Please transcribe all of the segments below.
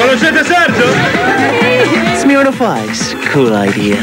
Conoscete Sergio? Smirnoff Ice. Cool idea.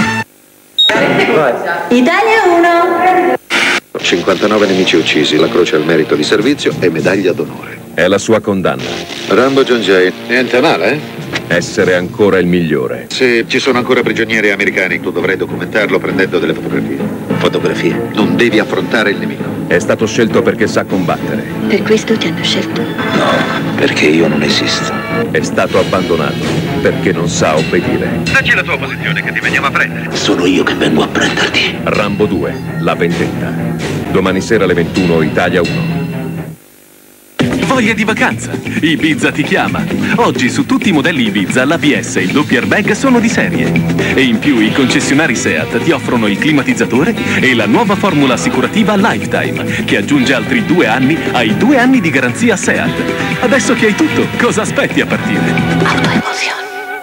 Italia 1. 59 nemici uccisi, la croce al merito di servizio e medaglia d'onore. È la sua condanna. Rambo John Jay. Niente male, eh? Essere ancora il migliore. Se ci sono ancora prigionieri americani, tu dovrai documentarlo prendendo delle fotografie. Fotografie? Non devi affrontare il nemico. È stato scelto perché sa combattere. Per questo ti hanno scelto? No, perché io non esisto. È stato abbandonato perché non sa obbedire. Dacci la tua posizione che ti veniamo a prendere. Sono io che vengo a prenderti. Rambo 2, la vendetta. Domani sera alle 21, Italia 1. Voglia di vacanza? Ibiza ti chiama. Oggi su tutti i modelli Ibiza l'ABS e il doppio airbag sono di serie. E in più i concessionari Seat ti offrono il climatizzatore e la nuova formula assicurativa Lifetime, che aggiunge altri 2 anni ai 2 anni di garanzia Seat. Adesso che hai tutto, cosa aspetti a partire? Autoemozione.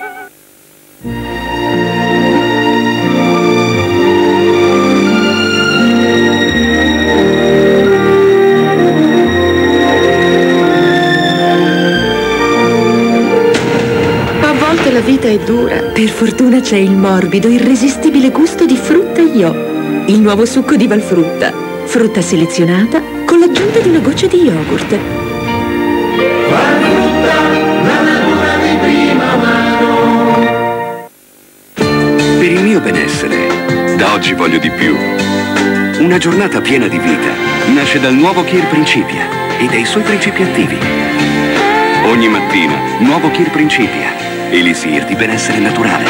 La vita è dura. Per fortuna c'è il morbido, irresistibile gusto di Frutta Io. Il nuovo succo di Valfrutta. Frutta selezionata con l'aggiunta di una goccia di yogurt. Valfrutta, la natura di prima mano. Per il mio benessere, da oggi voglio di più. Una giornata piena di vita nasce dal nuovo Kir Principia e dai suoi principi attivi. Ogni mattina, nuovo Kir Principia. Elisir di benessere naturale.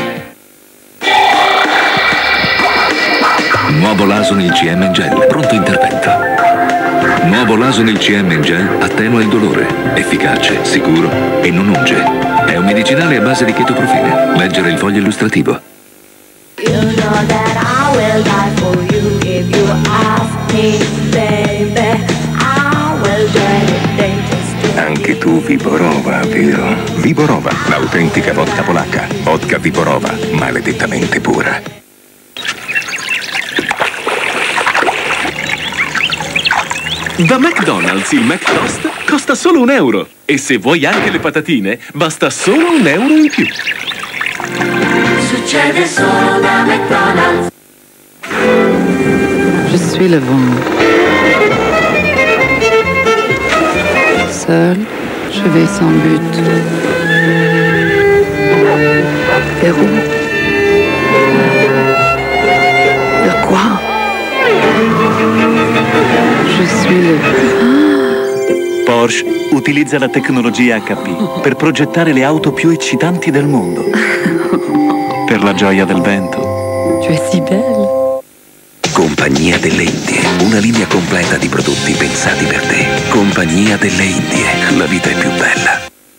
Nuovo Lasonil CM in Gel, pronto intervento. Nuovo Lasonil CM in Gel attenua il dolore, efficace, sicuro e non unge. È un medicinale a base di chetoprofene. Leggere il foglio illustrativo. You know that I will die for you if you ask me, baby. I will drag it dangerous. Anche tu Viborova, vero? Viborova, l'autentica vodka polacca. Vodka Viborova, maledettamente pura. Da McDonald's il McToast costa solo €1. E se vuoi anche le patatine, basta solo €1 in più. Succede solo da McDonald's. Je suis le vent. Seul, je vais sans but. Vers où? Vers quoi? Je suis le... Porsche utilizza la tecnologia HP per progettare le auto più eccitanti del mondo. Per la gioia del vento. Tu es si belle. Compagnia delle Indie, una linea completa di prodotti pensati per te. Compagnia delle Indie, la vita è più bella.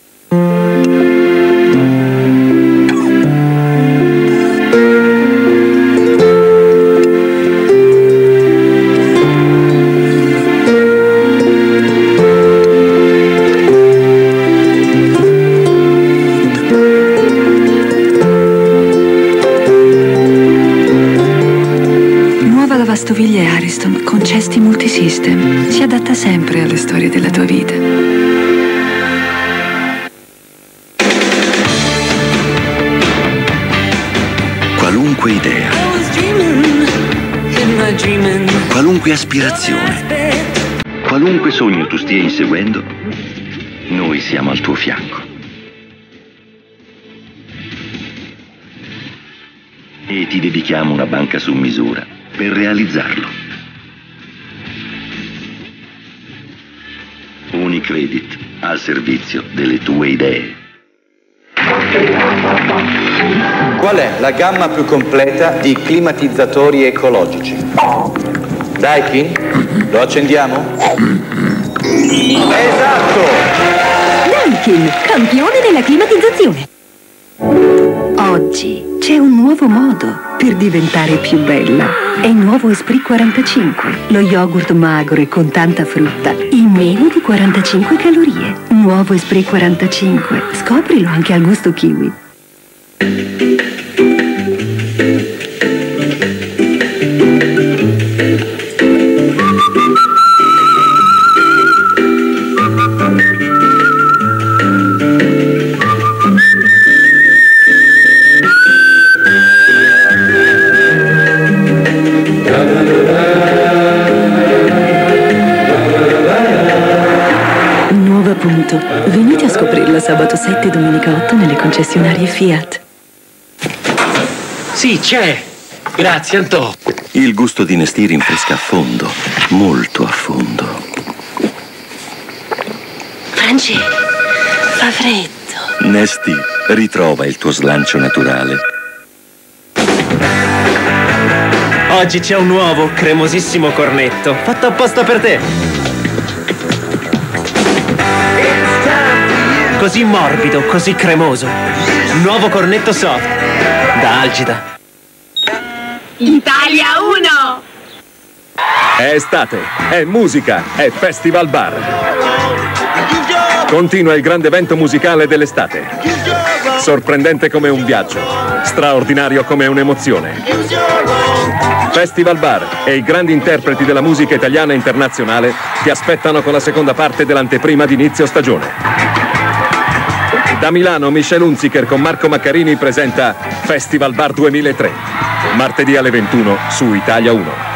Lavastoviglie Ariston con cesti multisystem. Si adatta sempre alle storie della tua vita. Qualunque idea, qualunque aspirazione, qualunque sogno tu stia inseguendo, noi siamo al tuo fianco. E ti dedichiamo una banca su misura per realizzarlo. Unicredit al servizio delle tue idee. Qual è la gamma più completa di climatizzatori ecologici? Daikin? Lo accendiamo? Esatto! Daikin, campione della climatizzazione. Oggi c'è un nuovo modo per diventare più bella. È il nuovo Esprit 45, lo yogurt magro e con tanta frutta, in meno di 45 calorie. Nuovo Esprit 45, scoprilo anche al gusto kiwi. Brilla sabato 7 e domenica 8 nelle concessionarie Fiat. Sì, c'è. Grazie, Antò. Il gusto di Nestì rinfresca a fondo, molto a fondo. Franci, fa freddo. Nestì, ritrova il tuo slancio naturale. Oggi c'è un nuovo cremosissimo cornetto, fatto apposta per te. Così morbido, così cremoso. Nuovo cornetto soft, da Algida. Italia 1! È estate, è musica, è Festival Bar. Continua il grande evento musicale dell'estate. Sorprendente come un viaggio, straordinario come un'emozione. Festival Bar e i grandi interpreti della musica italiana e internazionale ti aspettano con la seconda parte dell'anteprima di inizio stagione. Da Milano, Michel Hunziker con Marco Maccarini presenta Festival Bar 2003. Martedì alle 21 su Italia 1.